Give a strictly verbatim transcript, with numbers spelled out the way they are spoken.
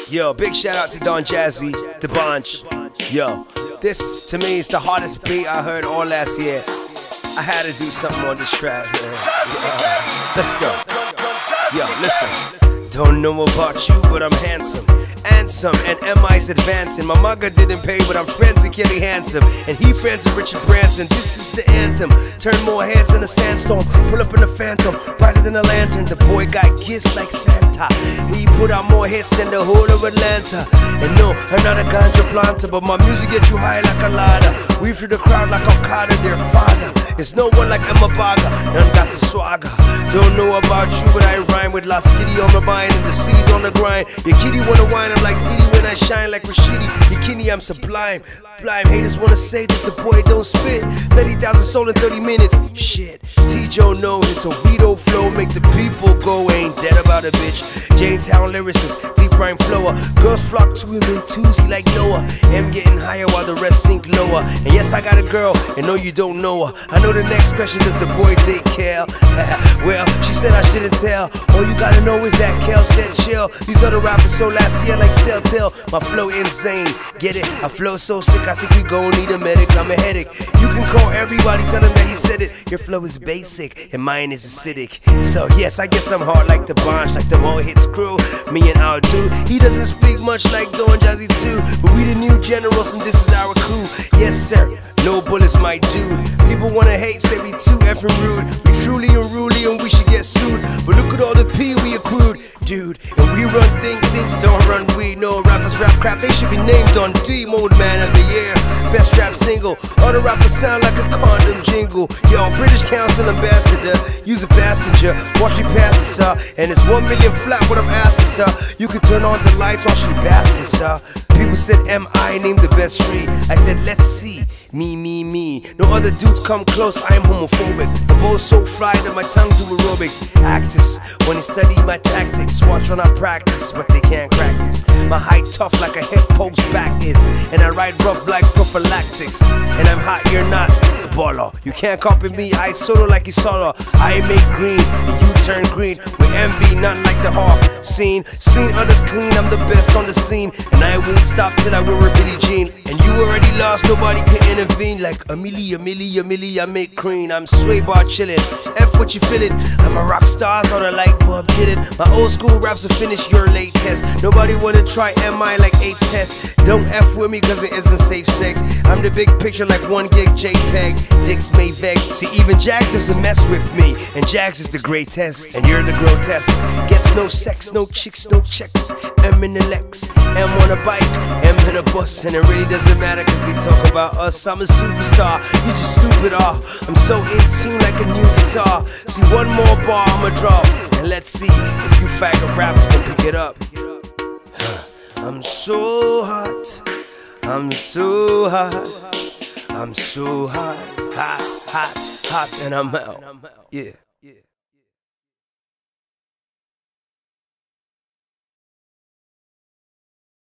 Yo, big shout out to Don Jazzy, the bunch. Yo, this to me is the hardest beat I heard all last year. I had to do something on this track, man. Yeah. Let's go. Yo, listen. Don't know about you, but I'm handsome. Handsome, and M I's advancing. My mugger didn't pay, but I'm friends with Kelly Handsome. And he friends with Richard Branson. This is the anthem. Turn more heads than a sandstorm. Pull up in a phantom, brighter than a lantern. The boy got gifts like Santa. He put out more hits than the whole of Atlanta. And no, I'm not a ganja planter, but my music gets you high like a ladder. Weave through the crowd like Al-Qaeda, their father. There's no one like Emma Baga, none got the swagger. Don't know about you, but I rhyme with La Skitty on my mind, and the city's on the grind. Your kitty wanna whine, I'm like Diddy when I shine like Rashidi. Bikini, I'm sublime. Blind haters wanna say that the boy don't spit. thirty thousand sold in thirty minutes. Shit, T-Joe know his Oviedo flow make the people go. Ain't dead about a bitch. J-Town lyricist, deep rhyme flower. Girls flock to him in twosy like Noah. M getting higher while the rest sink lower. And yes, I got a girl, and no, you don't know her. I know the next question, does the boy date Kel? Well, she said I shouldn't tell. All you gotta know is that Kel said chill. These other rappers so last year like Cell Tell. My flow insane, get it? I flow so sick, I think we gon' need a medic. I'm a headache. You can call everybody, tell them that he said it. Your flow is basic, and mine is acidic. So yes, I guess I'm hard like the bunch, like the Mo Hits crew. Me and our dude, he doesn't speak much like Don Jazzy too. But we the new generals, and this is our coup. Yes sir, no bullets, my dude. People wanna hate, say we too effing rude. We truly unruly, and we should get sued. But look at all the P we accrued, dude. And we run things, things don't run we. No rappers rap crap, they should be named on D. Mode Man of the Year, best rap single. All the rappers sound like a condom jingle. Yo, British Council ambassador, use a passenger. Watch me pass it, sir. And it's one million flat what I'm asking, sir. You can turn on the lights while she basking, sir. People said M I named the best tree. I said let's see, me, me, me. No other dudes come close, I am homophobic. The bow's so fried that my tongue do aerobics. Actors, when they study my tactics, watch when I practice, but they can't crack this. My height tough like a hip post back is, and I ride rough like prophylactics. And I'm hot, you're not, baller. You can't copy me, I solo like he's solo. I make green, and you turn green. With envy, nothing like the hawk. Scene, scene others clean, I'm the best on the scene. And I won't stop till I wear a Billie Jean. And you already lost, nobody can intervene. Like a milli, a milli, a milli, I make cream. I'm sway bar chillin', F what you feelin'. I'm a rock star, so the light bulb did it. My old school raps will finish your late test. Nobody wanna try M I like Eight's test. Don't F with me cause it isn't safe sex. I'm the big picture like one gig JPEGs. Dicks may vex. See, even Jags doesn't mess with me. And Jags is the greatest, and you're the grotesque. Gets no sex, no chicks, no checks. M in the Lex, M on a bike, M in a bus. And it really doesn't matter cause they talk about us. I'm a superstar, you just stupid ah. I'm so in tune like a new guitar. See, one more bar I'ma drop, and let's see if you faggot rappers can pick it up. I'm so hot, I'm so hot, I'm so hot, hot, hot, hot, and I'm out. Yeah.